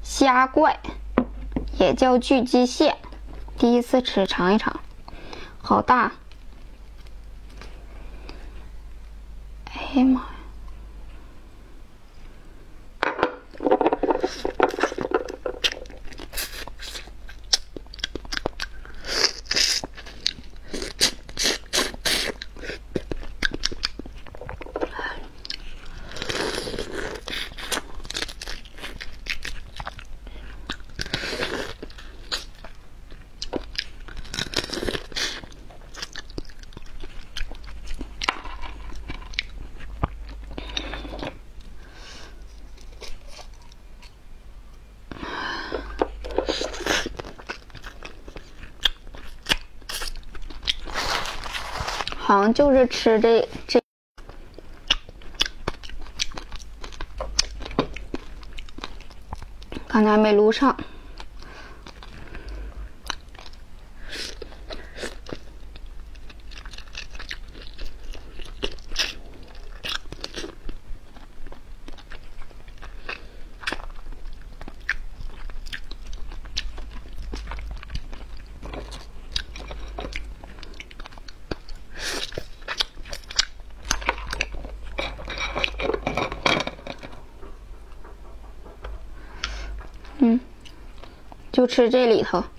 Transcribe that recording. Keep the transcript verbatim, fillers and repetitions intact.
虾怪，也叫巨鸡蟹，第一次吃，尝一尝，好大！哎呀妈呀！好像就是吃这这，刚才没录上。嗯，就吃这里头。